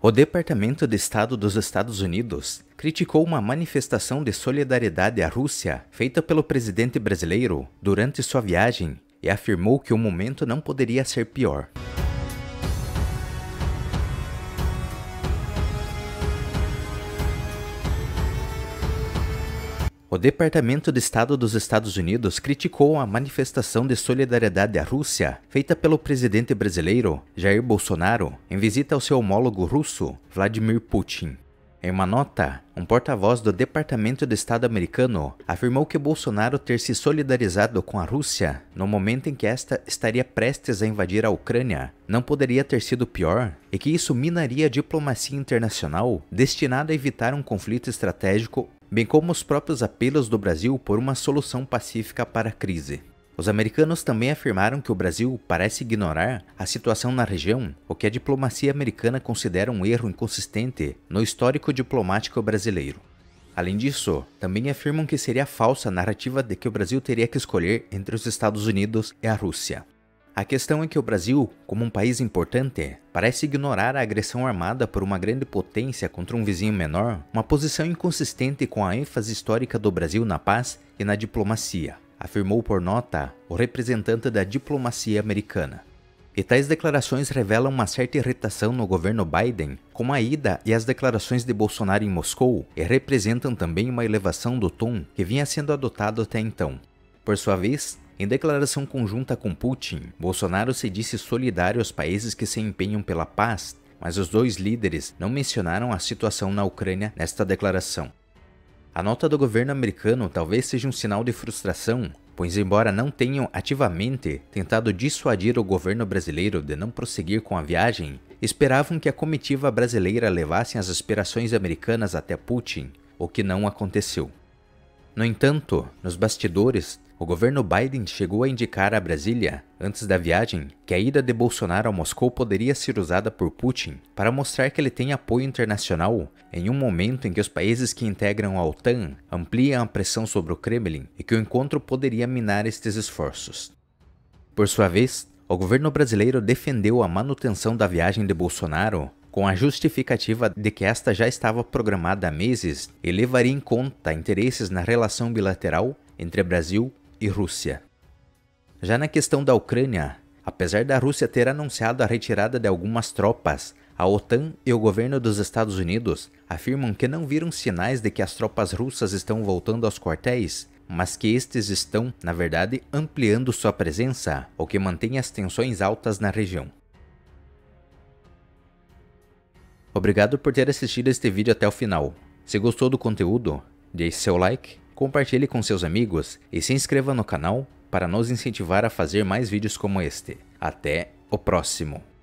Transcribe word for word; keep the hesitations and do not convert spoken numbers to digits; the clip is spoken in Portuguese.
O Departamento de Estado dos Estados Unidos criticou uma manifestação de solidariedade à Rússia feita pelo presidente brasileiro durante sua viagem e afirmou que o momento não poderia ser pior. O Departamento de Estado dos Estados Unidos criticou a manifestação de solidariedade à Rússia feita pelo presidente brasileiro Jair Bolsonaro em visita ao seu homólogo russo, Vladimir Putin. Em uma nota, um porta-voz do Departamento de Estado americano afirmou que Bolsonaro ter se solidarizado com a Rússia no momento em que esta estaria prestes a invadir a Ucrânia não poderia ter sido pior e que isso minaria a diplomacia internacional destinada a evitar um conflito estratégico, bem como os próprios apelos do Brasil por uma solução pacífica para a crise. Os americanos também afirmaram que o Brasil parece ignorar a situação na região, o que a diplomacia americana considera um erro inconsistente no histórico diplomático brasileiro. Além disso, também afirmam que seria falsa a narrativa de que o Brasil teria que escolher entre os Estados Unidos e a Rússia. A questão é que o Brasil, como um país importante, parece ignorar a agressão armada por uma grande potência contra um vizinho menor, uma posição inconsistente com a ênfase histórica do Brasil na paz e na diplomacia, afirmou por nota o representante da diplomacia americana. E tais declarações revelam uma certa irritação no governo Biden com a ida e as declarações de Bolsonaro em Moscou e representam também uma elevação do tom que vinha sendo adotado até então. Por sua vez, em declaração conjunta com Putin, Bolsonaro se disse solidário aos países que se empenham pela paz, mas os dois líderes não mencionaram a situação na Ucrânia nesta declaração. A nota do governo americano talvez seja um sinal de frustração, pois embora não tenham ativamente tentado dissuadir o governo brasileiro de não prosseguir com a viagem, esperavam que a comitiva brasileira levasse as aspirações americanas até Putin, o que não aconteceu. No entanto, nos bastidores, o governo Biden chegou a indicar a Brasília, antes da viagem, que a ida de Bolsonaro a Moscou poderia ser usada por Putin para mostrar que ele tem apoio internacional em um momento em que os países que integram a OTAN ampliam a pressão sobre o Kremlin e que o encontro poderia minar estes esforços. Por sua vez, o governo brasileiro defendeu a manutenção da viagem de Bolsonaro com a justificativa de que esta já estava programada há meses e levaria em conta interesses na relação bilateral entre Brasil e Rússia. Já na questão da Ucrânia, apesar da Rússia ter anunciado a retirada de algumas tropas, a OTAN e o governo dos Estados Unidos afirmam que não viram sinais de que as tropas russas estão voltando aos quartéis, mas que estes estão, na verdade, ampliando sua presença, o que mantém as tensões altas na região. Obrigado por ter assistido este vídeo até o final. Se gostou do conteúdo, deixe seu like, compartilhe com seus amigos e se inscreva no canal para nos incentivar a fazer mais vídeos como este. Até o próximo!